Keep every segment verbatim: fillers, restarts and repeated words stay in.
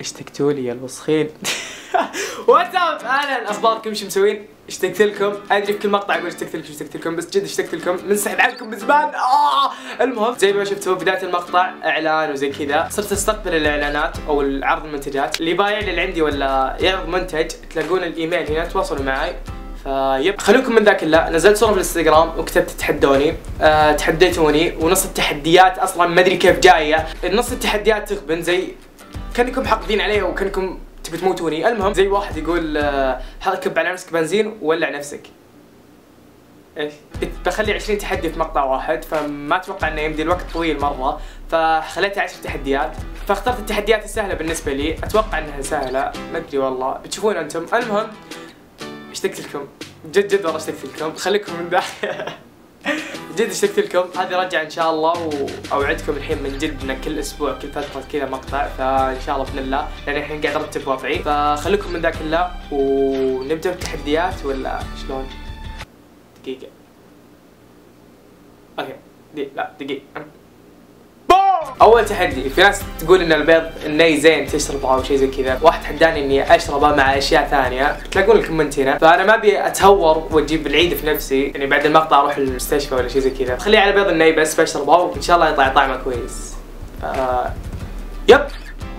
اشتقتوا لي يا الوسخين. واتساب، اهلا، اخباركم؟ شو مسوين؟ اشتقت لكم، ادري في كل مقطع اقول اشتقت لكم اشتقت لكم بس جد اشتقت لكم، منسحب عنكم من زمان. اه المهم زي ما شفتوا بدايه المقطع اعلان وزي كذا، صرت استقبل الاعلانات او العرض المنتجات اللي بايع اللي عندي ولا يعرض منتج تلاقون الايميل هنا، تواصلوا معي. فيب خلوكم من ذا كله. نزلت صورة في الانستغرام وكتبت تحدوني، أه تحديتوني، ونص التحديات اصلا ما ادري كيف جايه، نص التحديات تغبن زي كانكم حاقدين علي وكانكم تبي تموتوني. المهم زي واحد يقول أه حركب على نفسك بنزين وولع نفسك. ايش؟ بخلي عشرين تحدي في مقطع واحد، فما اتوقع انه يمدي الوقت طويل مره، فخليتها عشر تحديات، فاخترت التحديات السهله بالنسبه لي، اتوقع انها سهله، ما ادري والله، بتشوفون انتم. المهم اشتقت لكم جد جد والله، اشتقت لكم، خليكم من ذا. جد اشتقت لكم. هذه رجع ان شاء الله، واوعدكم الحين من جد ان كل اسبوع كل فتره كذا مقطع، فان شاء الله باذن الله، لان الحين قاعد ارتب وضعي، فخليكم من ذا كله ونبدا بالتحديات ولا شلون؟ دقيقه. اوكي دي لا دقيقه. اول تحدي، في ناس تقول ان البيض الني زين تشربه او شيء زي كذا، واحد تحداني اني اشربه مع اشياء ثانيه، تلاقون الكومنت هنا، فانا ما ابي اتهور واجيب العيد في نفسي، يعني بعد المقطع اروح المستشفى ولا شيء زي كذا، خليه على بيض الني بس بشربه وان شاء الله يطلع طعمه كويس. ف يب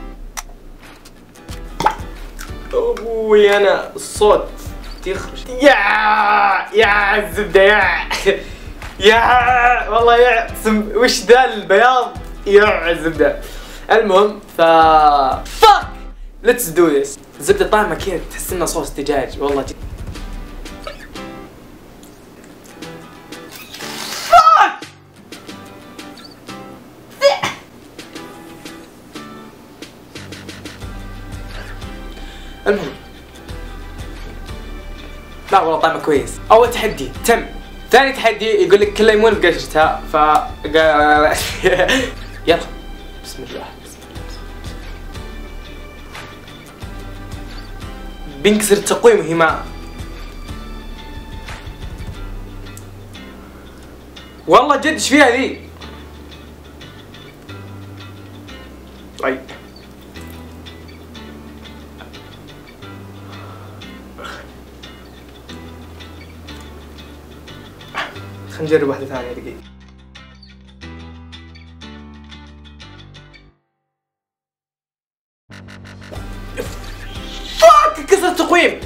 ابوي انا الصوت يخرج. يا يا الزبده يا يا والله يا وش ذا البياض يا الزبده. المهم ف فاك ليتس دو ذس. الزبده طعمها كذا تحس انه صوص دجاج والله. فاك المهم لا والله طعمه كويس. اول تحدي تم. ثاني تحدي يقول لك كل ليمون بقشرتها، ف يلا بسم الله. بنكسر التقويم وهي ما والله جد ايش فيها ذي؟ طيب خلينا نجرب واحدة ثانية دقيقة. فاك كسر التقويم.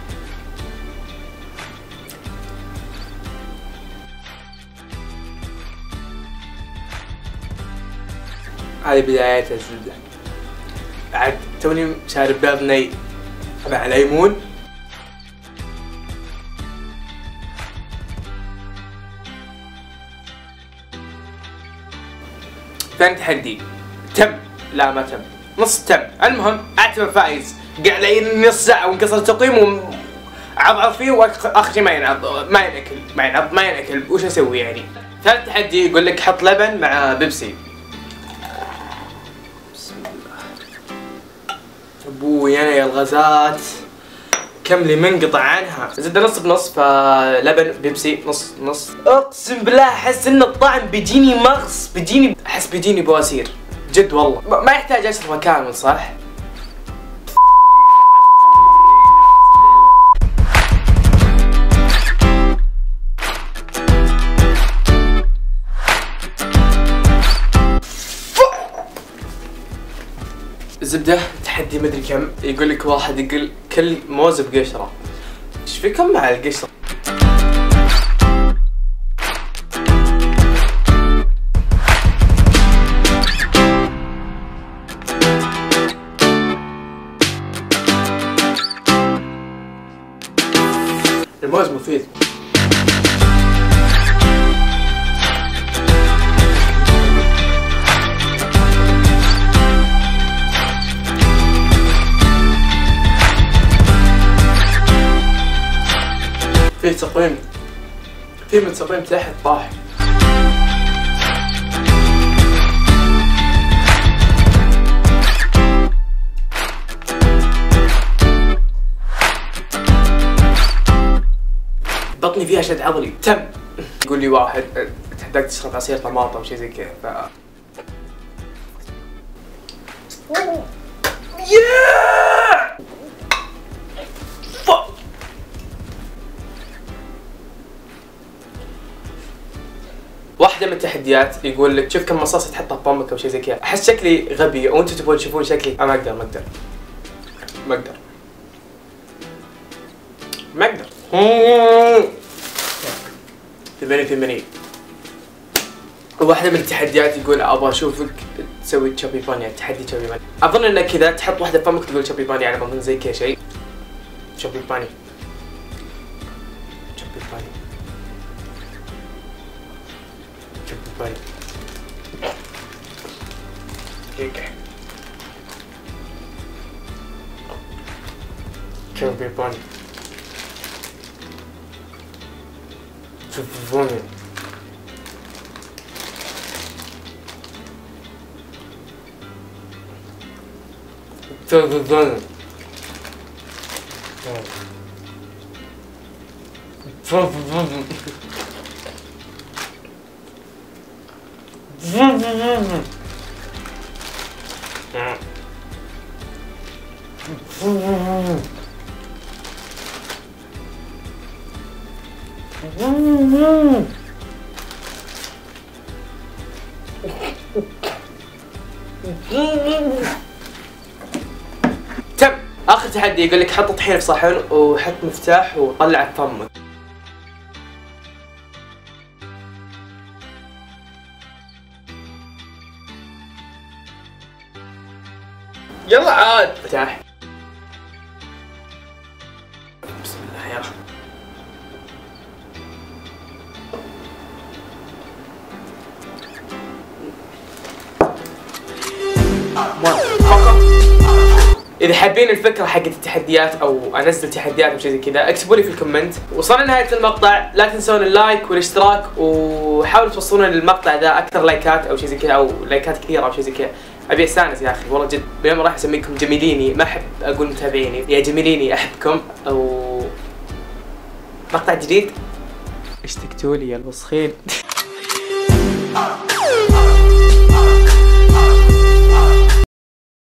هذه بداية الزبدة. بعد توني شارب بيض ني مع ليمون. ثاني تحدي تم. لا ما تم، نص تم. المهم اعتبر فايز، قاعد لي نص ساعة وانكسر التقويم وعضعض فيه، واخر شيء ما ينعض ما ينأكل ما ينعض ما ينأكل، وش اسوي يعني؟ ثالث تحدي يقول لك حط لبن مع بيبسي. بسم الله. ابوي انا يا الغازات كم لي منقطع عنها. زبده نص بنص، فلبن بيبسي نص نص. اقسم بالله احس ان الطعم بيجيني مغص، بيجيني احس بيجيني بواسير جد والله. ما يحتاج اشربه كامل صح؟ الزبدة تحدي مدري كم، يقول لك واحد يقول كل موز بقشرة. ايش فيكم مع القشرة؟ الموز مفيد. فيه تقويم، فيه من تقويم تحت طاح. بطني فيها شد عضلي. تم. يقول لي واحد تحتاج تشرب عصير طماطم شيء زي كذا، ف ياه واحدة من التحديات يقول لك شوف كم مصاصة تحطها بفمك او شيء زي كذا. احس شكلي غبي وانتم تبون تشوفون شكلي. انا ما اقدر ما اقدر ما اقدر ما اقدر. ثمانية وثمانين. واحدة من التحديات يقول ابغى اشوفك تسوي تشابي بان، يعني تحدي تشابي بان. اظن انك كذا تحط واحدة بفمك تقول تشابي بان، يعني اظن زي كذا شيء. تشابي باني تشابي باني تشابي باني هيك تشابي باني تشابي باني. تشابي باني تم. اخر تحدي يقول لك حط طحين في صحن وحط مفتاح وطلع بفمك. يلا عاد مفتاح. بسم الله يلا. إذا حابين الفكرة حقت التحديات أو أنزل تحديات أو شيء زي كذا اكتبوا لي في الكومنت. وصلنا لنهاية المقطع، لا تنسون اللايك والاشتراك وحاولوا توصلون للمقطع ذا أكثر لايكات أو شيء زي كذا، أو لايكات كثيرة أو شيء زي كذا. أبي أستانس يا أخي والله جد. اليوم راح أسميكم جميليني، ما أحب أقول متابعيني، يا جميليني أحبكم. أو مقطع جديد اشتقتوا لي يا الوسخين.